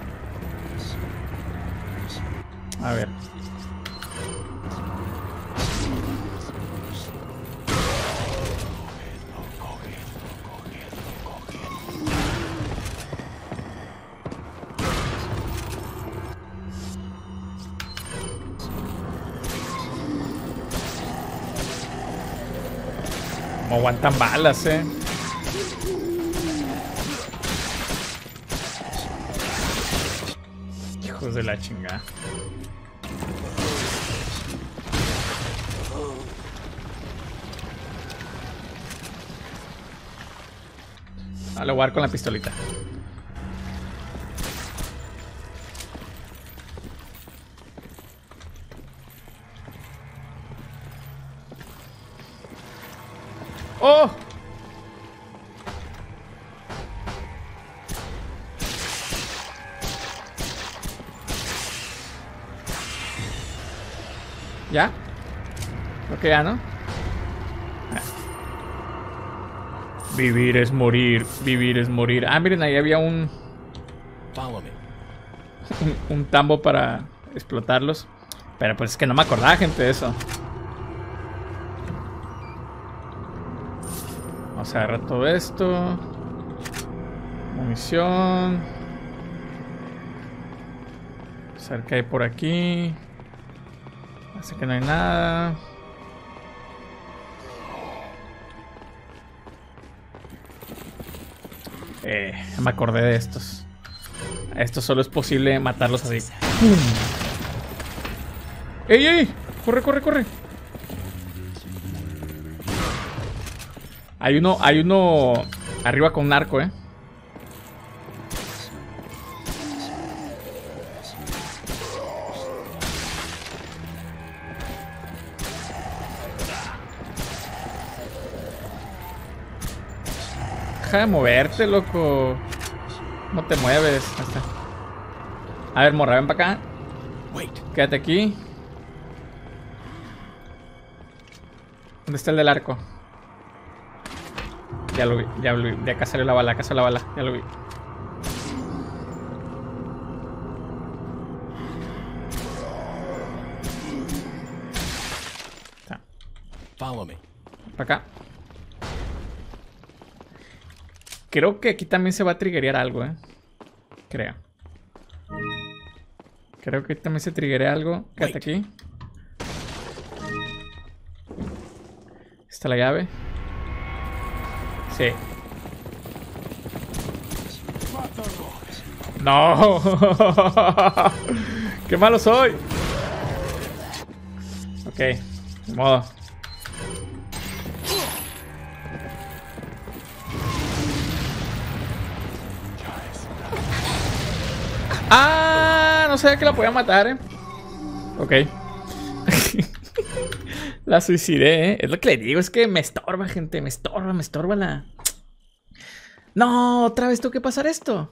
A ver. Como aguantan balas, Hijos de la chingada. Vale, voy a dar con la pistolita. ¡Oh! ¿Ya? Creo que ya, ¿no? Vivir es morir, vivir es morir. Ah, miren, ahí había un Follow me. un tambo para explotarlos. Pero pues es que no me acordaba, gente, de eso. Vamos a agarrar todo esto. Munición. Vamos a ver qué hay por aquí. Así que no hay nada. Me acordé de estos. A estos solo es posible matarlos así. ¡Pum! ¡Ey, ey! ¡Corre, corre, corre! Hay uno arriba con un arco, Deja de moverte, loco. ¿Cómo te mueves? Ahí está. A ver, morra, ven para acá. Quédate aquí. ¿Dónde está el del arco? Ya lo vi, ya lo vi. De acá salió la bala, acá salió la bala. Ya lo vi. Follow me. Para acá. Creo que aquí también se va a triggerear algo, Creo. Creo que también se triggerea algo. Quédate aquí. Está la llave. Sí. ¡No! ¡Qué malo soy! Ok, de modo. ¡Ah! No sabía que la podía matar, Ok. La suicidé, Es lo que le digo, es que me estorba, gente. Me estorba la... No, otra vez tengo que pasar esto.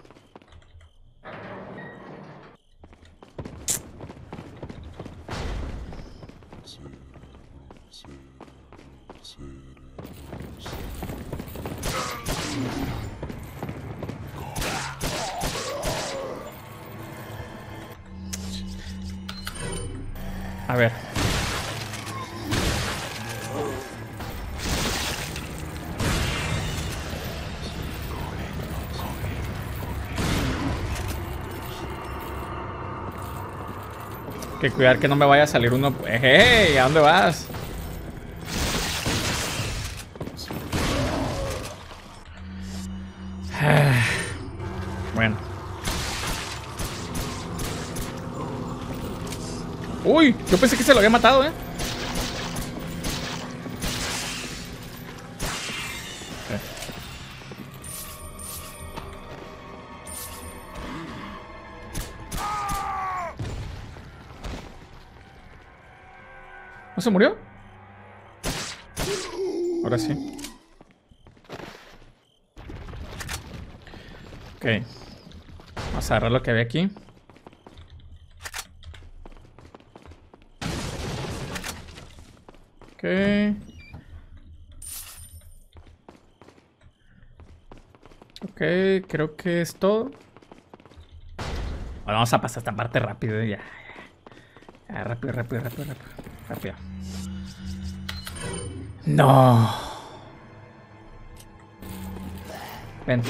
A ver. Que cuidar que no me vaya a salir uno. ¡Hey! ¿A dónde vas? Uy, yo pensé que se lo había matado, ¿eh? ¿No se murió? Ahora sí. Ok. Vamos a agarrar lo que había aquí. Ok. Ok, creo que es todo. Ahora vamos a pasar esta parte rápido, ya. Ya, rápido. No. Ven.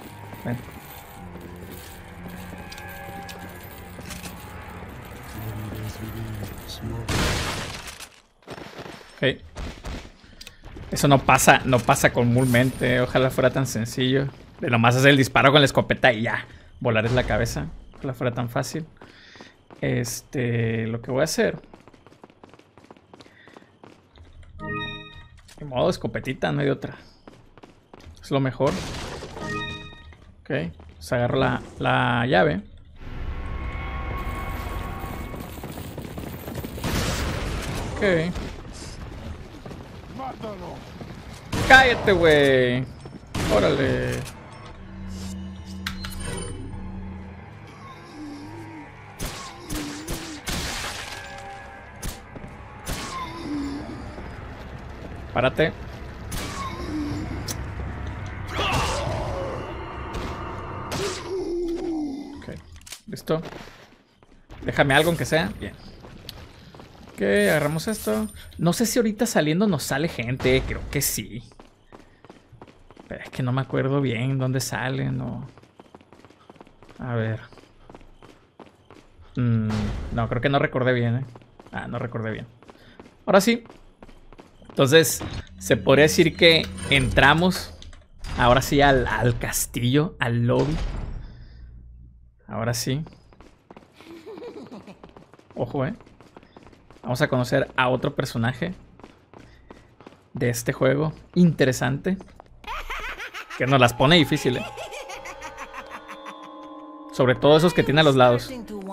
Ok. Eso no pasa comúnmente. Ojalá fuera tan sencillo. De nomás hacer el disparo con la escopeta y ya. Volar es la cabeza. Ojalá fuera tan fácil. Lo que voy a hacer. De modo escopetita, no hay otra. Es lo mejor. Ok. Pues agarro la llave. Ok. Cállate, güey. Órale. Párate. Ok, listo. Déjame algo aunque sea. Bien. Ok, agarramos esto. No sé si ahorita saliendo nos sale gente. Creo que sí. Pero es que no me acuerdo bien dónde salen o... A ver. No, creo que no recordé bien, ¿eh? Ah, no recordé bien. Ahora sí. Entonces, se podría decir que entramos ahora sí al castillo, al lobby. Ahora sí. Ojo, vamos a conocer a otro personaje de este juego. Interesante. Que nos las pone difícil, Sobre todo esos que tiene a los lados.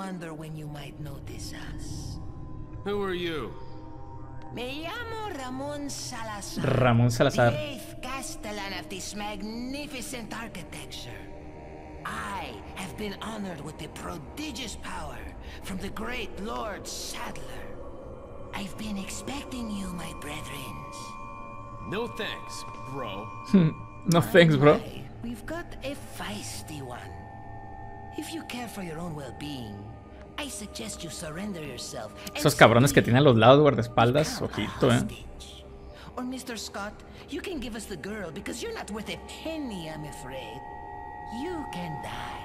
Who are you? Me llamo Ramón Salazar. Ramón Salazar. The 8th Castellan of this magnificent architecture. I have been honored with the prodigious power from the great Lord Sadler. I've been expecting you, my brethren. No thanks, bro. No thanks, bro. We've got a feisty one. If you care for your own well-being, I suggest you surrender yourself. Esos cabrones que tienen a los lados guardaespaldas, ojito, Or Mr. Scott, you can give us the girl because you're not worth a penny, I'm afraid. You can die.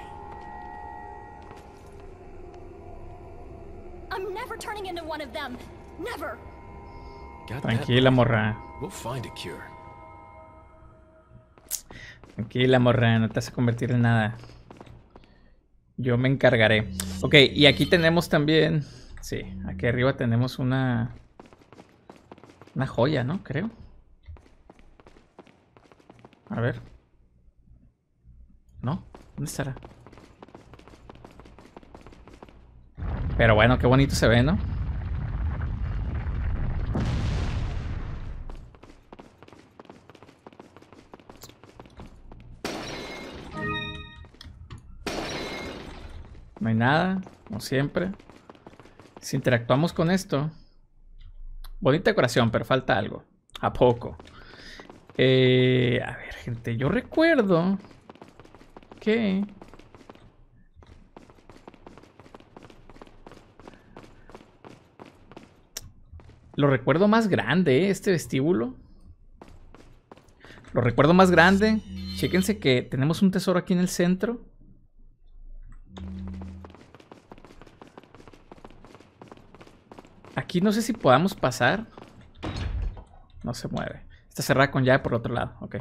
I'm never turning into one of them. Never. Got that Tranquila, right. morra. We'll find a cure. Tranquila, morra, no te vas a convertir en nada. Yo me encargaré. Ok, y aquí tenemos también... Sí, aquí arriba tenemos una joya, ¿no? Creo. A ver. ¿No? ¿Dónde estará? Pero bueno, qué bonito se ve, ¿no? No hay nada, como siempre. Si interactuamos con esto. Bonita decoración, pero falta algo. ¿A poco? A ver, gente, yo recuerdo que... Lo recuerdo más grande, este vestíbulo. Lo recuerdo más grande. Chéquense que tenemos un tesoro aquí en el centro. Aquí no sé si podamos pasar. No se mueve. Está cerrada con llave por el otro lado. Ok.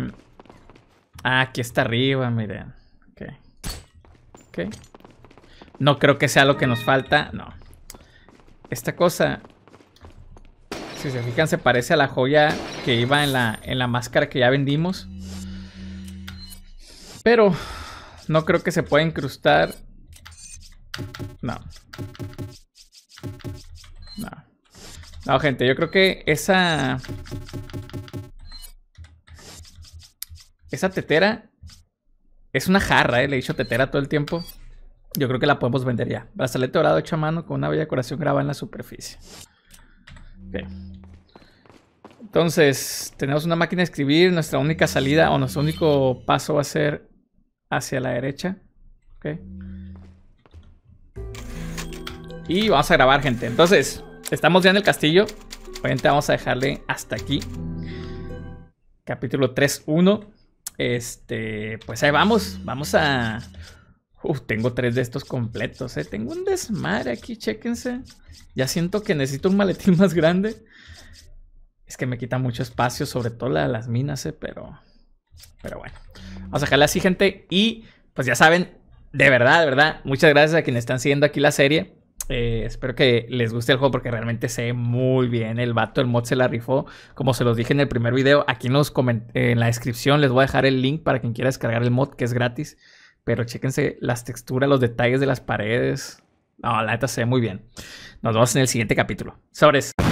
Aquí está arriba, miren. Ok. Ok. No creo que sea lo que nos falta. No. Esta cosa, si se fijan, se parece a la joya que iba en la máscara que ya vendimos. Pero no creo que se pueda incrustar. No. No. No, gente, yo creo que esa tetera es una jarra, le he dicho tetera todo el tiempo. Yo creo que la podemos vender ya. Brazalete dorado hecho a mano con una bella decoración grabada en la superficie. Ok. Entonces, tenemos una máquina de escribir. Nuestra única salida o nuestro único paso va a ser hacia la derecha. Ok. Y vamos a grabar, gente. Entonces, estamos ya en el castillo. Obviamente vamos a dejarle hasta aquí. Capítulo 3.1. Pues ahí vamos. Vamos a... tengo 3 de estos completos, Tengo un desmadre aquí, chéquense. Ya siento que necesito un maletín más grande. Es que me quita mucho espacio, sobre todo las minas, pero bueno. Vamos a dejarle así, gente. Y pues ya saben, de verdad, muchas gracias a quienes están siguiendo aquí la serie. Espero que les guste el juego porque realmente se ve muy bien. El vato, el mod se la rifó. Como se los dije en el primer video, aquí en la descripción les voy a dejar el link para quien quiera descargar el mod, que es gratis. Pero chéquense las texturas, los detalles de las paredes. No, la neta se ve muy bien. Nos vemos en el siguiente capítulo. Sobres.